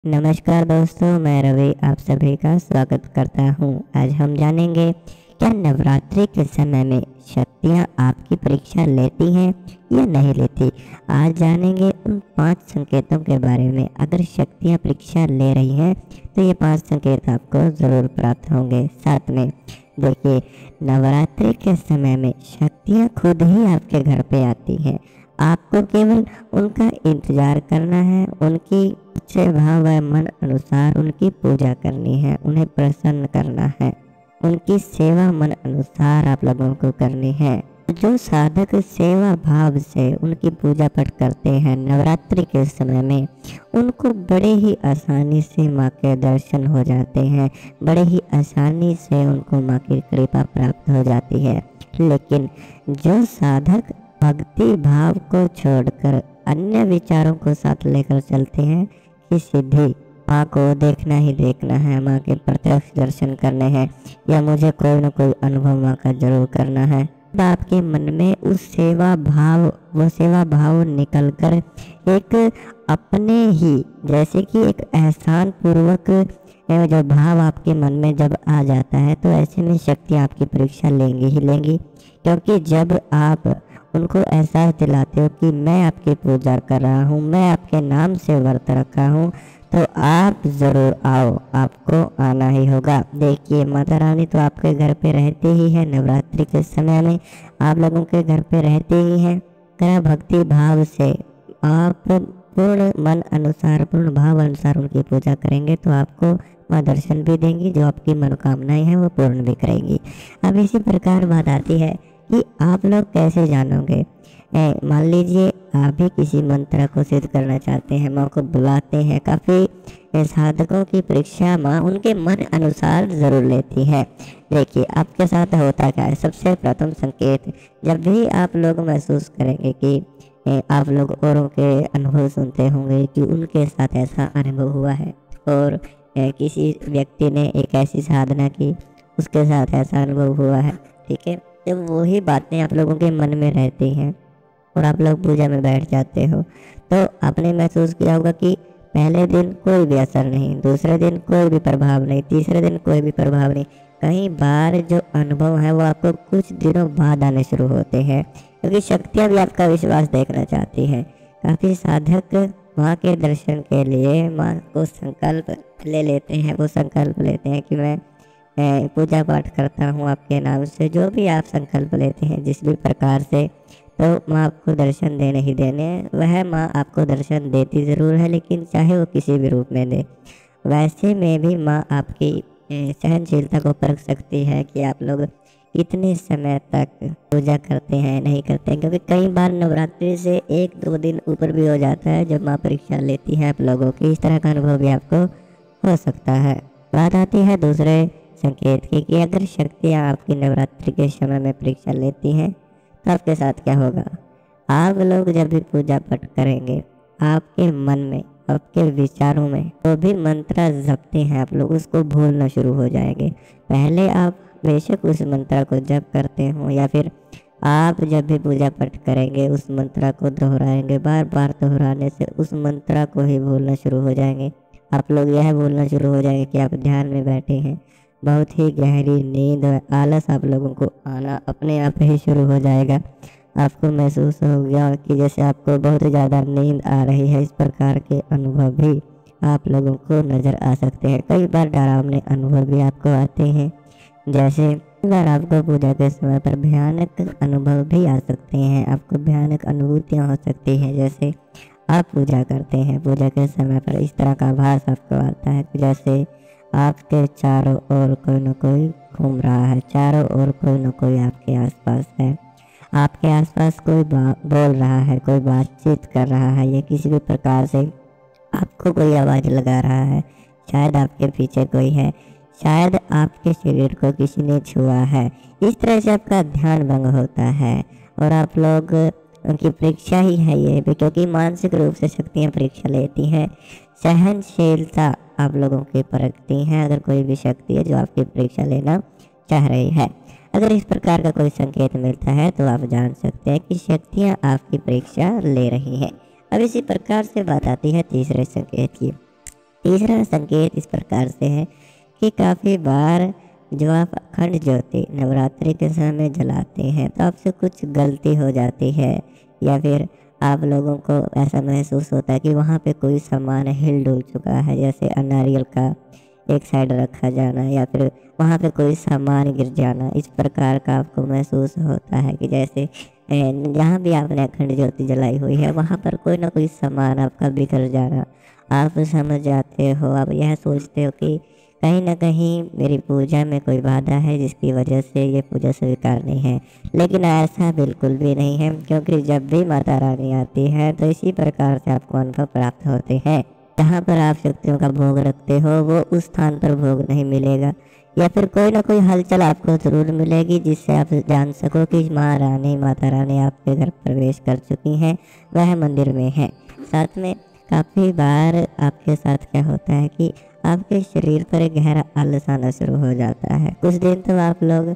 नमस्कार दोस्तों, मैं रवि आप सभी का स्वागत करता हूं। आज हम जानेंगे क्या नवरात्रि के समय में शक्तियां आपकी परीक्षा लेती हैं या नहीं लेती। आज जानेंगे उन 5 संकेतों के बारे में। अगर शक्तियां परीक्षा ले रही हैं तो ये 5 संकेत आपको ज़रूर प्राप्त होंगे। साथ में देखिए, नवरात्रि के समय में शक्तियां खुद ही आपके घर पे आती हैं। आपको केवल उनका इंतजार करना है, उनकी इच्छा भाव व मन अनुसार उनकी पूजा करनी है, उन्हें प्रसन्न करना है, उनकी सेवा मन अनुसार आप लोगों को करनी है। जो साधक सेवा भाव से उनकी पूजा पाठ करते हैं नवरात्रि के समय में, उनको बड़े ही आसानी से माँ के दर्शन हो जाते हैं, बड़े ही आसानी से उनको माँ की कृपा प्राप्त हो जाती है। लेकिन जो साधक भक्ति भाव को छोड़कर अन्य विचारों को साथ लेकर चलते हैं कि सीधी माँ को देखना ही देखना है, माँ के प्रत्यक्ष दर्शन करने हैं या मुझे कोई न कोई अनुभव माँ का जरूर करना है, तो आपके मन में वो सेवा भाव निकलकर एक अपने ही जैसे कि एक एहसान पूर्वक जो भाव आपके मन में जब आ जाता है, तो ऐसे में शक्ति आपकी परीक्षा लेंगी ही लेंगी। क्योंकि जब आप उनको एहसास दिलाते हो कि मैं आपकी पूजा कर रहा हूँ, मैं आपके नाम से व्रत रखा हूँ, तो आप ज़रूर आओ, आपको आना ही होगा। देखिए, माता रानी तो आपके घर पे रहती ही है, नवरात्रि के समय में आप लोगों के घर पे रहती ही है। तरह भक्ति भाव से आप पूर्ण मन अनुसार, पूर्ण भाव अनुसार उनकी पूजा करेंगे तो आपको वह दर्शन भी देंगी, जो आपकी मनोकामनाएं हैं वो पूर्ण भी करेंगी। अब इसी प्रकार बात आती है कि आप लोग कैसे जानोगे। मान लीजिए आप भी किसी मंत्र को सिद्ध करना चाहते हैं, माँ को बुलाते हैं। काफ़ी साधकों की परीक्षा माँ उनके मन अनुसार ज़रूर लेती है। देखिए, आपके साथ होता क्या है। सबसे प्रथम संकेत, जब भी आप लोग महसूस करेंगे कि आप लोग औरों के अनुभव सुनते होंगे कि उनके साथ ऐसा अनुभव हुआ है और किसी व्यक्ति ने एक ऐसी साधना की, उसके साथ ऐसा अनुभव हुआ है, ठीक है। जब वही बातें आप लोगों के मन में रहती हैं और आप लोग पूजा में बैठ जाते हो, तो आपने महसूस किया होगा कि पहले दिन कोई भी असर नहीं, दूसरे दिन कोई भी प्रभाव नहीं, तीसरे दिन कोई भी प्रभाव नहीं। कई बार जो अनुभव है वो आपको कुछ दिनों बाद आने शुरू होते हैं, क्योंकि शक्तियाँ भी आपका विश्वास देखना चाहती हैं। काफ़ी साधक माँ के दर्शन के लिए माँ को संकल्प ले लेते हैं। वो संकल्प लेते हैं कि मैं पूजा पाठ करता हूँ आपके नाम से। जो भी आप संकल्प लेते हैं जिस भी प्रकार से, तो माँ आपको दर्शन देने ही देने, वह माँ आपको दर्शन देती ज़रूर है, लेकिन चाहे वो किसी भी रूप में दे। वैसे में भी माँ आपकी सहनशीलता को परख सकती है कि आप लोग कितने समय तक पूजा करते हैं, नहीं करते हैं। क्योंकि कई बार नवरात्रि से 1-2 दिन ऊपर भी हो जाता है जब माँ परीक्षा लेती है आप लोगों की। इस तरह का अनुभव भी आपको हो सकता है। बात आती है दूसरे संकेत की कि अगर शक्तियाँ आपकी नवरात्रि के समय में परीक्षा लेती हैं तो आपके साथ क्या होगा। आप लोग जब भी पूजा पाठ करेंगे, आपके मन में, आपके विचारों में जो भी मंत्र जपते हैं आप लोग, उसको भूलना शुरू हो जाएंगे। पहले आप बेशक उस मंत्र को जप करते हो या फिर आप जब भी पूजा पाठ करेंगे उस मंत्र को दोहराएंगे, बार बार दोहराने से उस मंत्र को ही भूलना शुरू हो जाएंगे। आप लोग यह बोलना शुरू हो जाएंगे कि आप ध्यान में बैठे हैं। बहुत ही गहरी नींद और आलस आप लोगों को आना अपने आप ही शुरू हो जाएगा। आपको महसूस हो गया कि जैसे आपको बहुत ज़्यादा नींद आ रही है। इस प्रकार के अनुभव भी आप लोगों को नज़र आ सकते हैं। कई बार डरावने अनुभव भी आपको आते हैं, जैसे कई बार आपको पूजा के समय पर भयानक अनुभव भी आ सकते हैं। आपको भयानक अनुभूतियाँ हो सकती हैं। जैसे आप पूजा करते हैं, पूजा के समय पर इस तरह का आभास आपको आता है कि जैसे आपके चारों ओर कोई न कोई घूम रहा है, चारों ओर कोई न कोई आपके आसपास है, आपके आसपास कोई बोल रहा है, कोई बातचीत कर रहा है या किसी भी प्रकार से आपको कोई आवाज़ लगा रहा है। शायद आपके पीछे कोई है, शायद आपके शरीर को किसी ने छुआ है। इस तरह से आपका ध्यान भंग होता है और आप लोग उनकी परीक्षा ही है ये भी, क्योंकि मानसिक रूप से शक्तियाँ परीक्षा लेती हैं। सहनशीलता आप लोगों की परखती हैं। अगर कोई भी शक्ति है जो आपकी परीक्षा लेना चाह रही है, अगर इस प्रकार का कोई संकेत मिलता है तो आप जान सकते हैं कि शक्तियाँ आपकी परीक्षा ले रही हैं। अब इसी प्रकार से बात आती है तीसरे संकेत की। तीसरा संकेत इस प्रकार से है कि काफ़ी बार जो आप अखंड ज्योति नवरात्रि के समय जलाते हैं तो आपसे कुछ गलती हो जाती है, या फिर आप लोगों को ऐसा महसूस होता है कि वहाँ पे कोई सामान हिल डुल चुका है, जैसे नारियल का एक साइड रखा जाना या फिर वहाँ पे कोई सामान गिर जाना। इस प्रकार का आपको महसूस होता है कि जैसे जहाँ भी आपने अखंड ज्योति जलाई हुई है वहाँ पर कोई ना कोई सामान आपका बिखर जाना। आप समझ जाते हो, आप यह सोचते हो कि कहीं ना कहीं मेरी पूजा में कोई बाधा है जिसकी वजह से ये पूजा स्वीकार नहीं है। लेकिन ऐसा बिल्कुल भी नहीं है, क्योंकि जब भी माता रानी आती है तो इसी प्रकार से आपको अनुभव प्राप्त होते हैं। जहाँ पर आप शक्तियों का भोग रखते हो वो उस स्थान पर भोग नहीं मिलेगा, या फिर कोई ना कोई हलचल आपको ज़रूर मिलेगी जिससे आप जान सको कि माता रानी आपके घर प्रवेश कर चुकी हैं, वह मंदिर में है। साथ में काफ़ी बार आपके साथ क्या होता है कि आपके शरीर पर एक गहरा आलस आना शुरू हो जाता है। कुछ दिन तो आप लोग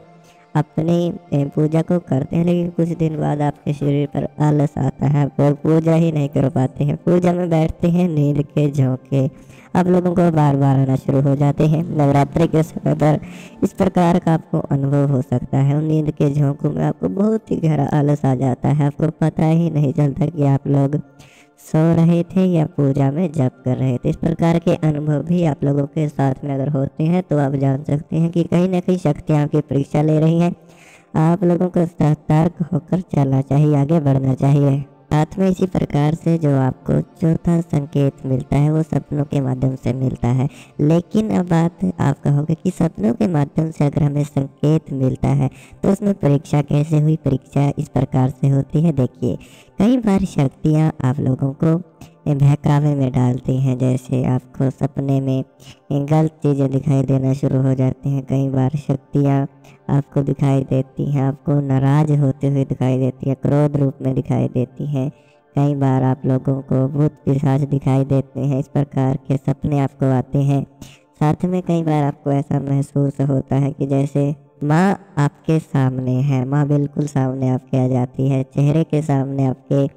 अपनी पूजा को करते हैं, लेकिन कुछ दिन बाद आपके शरीर पर आलस आता है, आप लोग पूजा ही नहीं कर पाते हैं। पूजा में बैठते हैं, नींद के झोंके आप लोगों को बार बार आना शुरू हो जाते हैं। नवरात्रि के समय पर इस प्रकार का आपको अनुभव हो सकता है। नींद के झोंकों में आपको बहुत ही गहरा आलस आ जाता है, आपको पता ही नहीं चलता कि आप लोग सो रहे थे या पूजा में जप कर रहे थे। इस प्रकार के अनुभव भी आप लोगों के साथ में अगर होते हैं तो आप जान सकते हैं कि कहीं ना कहीं शक्तियाँ आपकी परीक्षा ले रही हैं। आप लोगों को सतर्क होकर चलना चाहिए, आगे बढ़ना चाहिए। साथ में इसी प्रकार से जो आपको चौथा संकेत मिलता है वो सपनों के माध्यम से मिलता है। लेकिन अब बात आप कहोगे कि सपनों के माध्यम से अगर हमें संकेत मिलता है तो उसमें परीक्षा कैसे हुई? परीक्षा इस प्रकार से होती है। देखिए, कई बार शक्तियाँ आप लोगों को बहकावे में डालती हैं, जैसे आपको सपने में गलत चीज़ें दिखाई देना शुरू हो जाती हैं। कई बार शक्तियाँ आपको दिखाई देती हैं, आपको नाराज होते हुए दिखाई देती है, क्रोध रूप में दिखाई देती हैं। कई बार आप लोगों को भूत पिशाच दिखाई देते हैं। इस प्रकार के सपने आपको आते हैं। साथ में कई बार आपको ऐसा महसूस होता है कि जैसे माँ आपके सामने है, माँ बिल्कुल सामने आपके आ जाती है, चेहरे के सामने आपके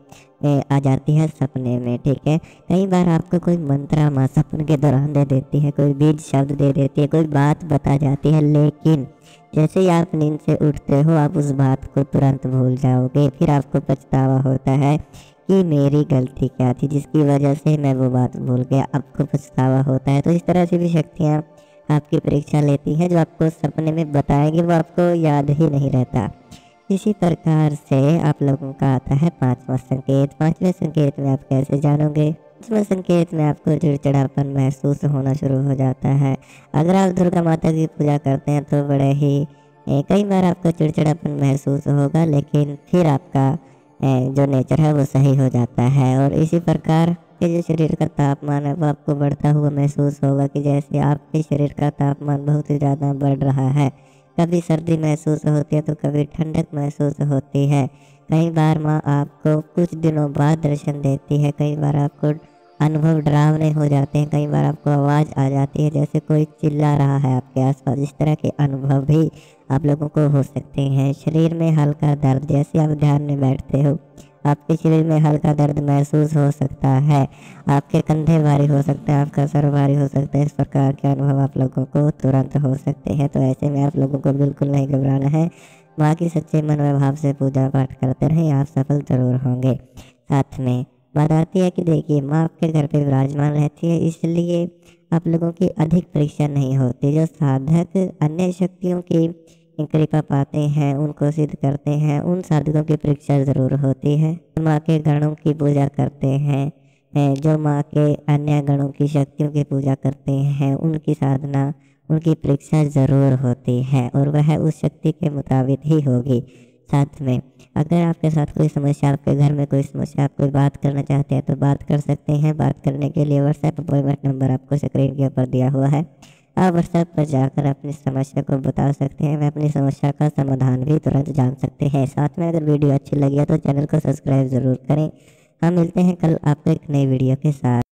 आ जाती है सपने में, ठीक है। कई बार आपको कोई मंत्रा माँ सपने के दौरान दे देती है, कोई बीज शब्द दे देती है, कोई बात बता जाती है, लेकिन जैसे ही आप नींद से उठते हो आप उस बात को तुरंत भूल जाओगे। फिर आपको पछतावा होता है कि मेरी गलती क्या थी जिसकी वजह से मैं वो बात भूल गया, आपको पछतावा होता है। तो इस तरह से भी शक्तियाँ आपकी परीक्षा लेती हैं, जो आपको सपने में बताएंगे वो आपको याद ही नहीं रहता। इसी प्रकार से आप लोगों का आता है पांचवा संकेत। पांचवें संकेत में आप कैसे जानोगे? पांचवें संकेत में आपको चिड़चिड़ापन महसूस होना शुरू हो जाता है। अगर आप दुर्गा माता की पूजा करते हैं तो बड़े ही कई बार आपको चिड़चिड़ापन महसूस होगा, लेकिन फिर आपका जो नेचर है वो सही हो जाता है। और इसी प्रकार के जो शरीर का तापमान है वो आपको बढ़ता हुआ महसूस होगा कि जैसे आपके शरीर का तापमान बहुत ही ज़्यादा बढ़ रहा है। कभी सर्दी महसूस होती है तो कभी ठंडक महसूस होती है। कई बार माँ आपको कुछ दिनों बाद दर्शन देती है। कई बार आपको अनुभव डरावने हो जाते हैं, कई बार आपको आवाज़ आ जाती है जैसे कोई चिल्ला रहा है आपके आसपास। इस तरह के अनुभव भी आप लोगों को हो सकते हैं। शरीर में हल्का दर्द, जैसे आप ध्यान में बैठते हो आपके शरीर में हल्का दर्द महसूस हो सकता है, आपके कंधे भारी हो सकते हैं, आपका सर भारी हो सकता है। इस प्रकार के अनुभव आप लोगों को तुरंत हो सकते हैं। तो ऐसे में आप लोगों को बिल्कुल नहीं घबराना है। माँ की सच्चे मन व भाव से पूजा पाठ करते रहें, आप सफल जरूर होंगे। साथ में बताती है कि देखिए, माँ आपके घर पे विराजमान रहती है, इसलिए आप लोगों की अधिक परीक्षा नहीं होती। जो साधक अन्य शक्तियों की कृपा पाते हैं, उनको सिद्ध करते हैं, उन साधकों की परीक्षा ज़रूर होती है। माँ के गणों की पूजा करते हैं, जो माँ के अन्य गणों की शक्तियों की पूजा करते हैं, उनकी साधना, उनकी परीक्षा ज़रूर होती है और वह उस शक्ति के मुताबिक ही होगी। साथ में अगर आपके साथ कोई समस्या, आपके घर में कोई समस्या, आप कोई बात करना चाहते हैं तो बात कर सकते हैं। बात करने के लिए व्हाट्सएप अपॉइंटमेंट नंबर आपको स्क्रीन के ऊपर दिया हुआ है। आप व्हाट्सएप पर जाकर अपनी समस्या को बता सकते हैं, वह अपनी समस्या का समाधान भी तुरंत जान सकते हैं। साथ में अगर वीडियो अच्छी लगी है तो चैनल को सब्सक्राइब ज़रूर करें। हम मिलते हैं कल आपको एक नई वीडियो के साथ।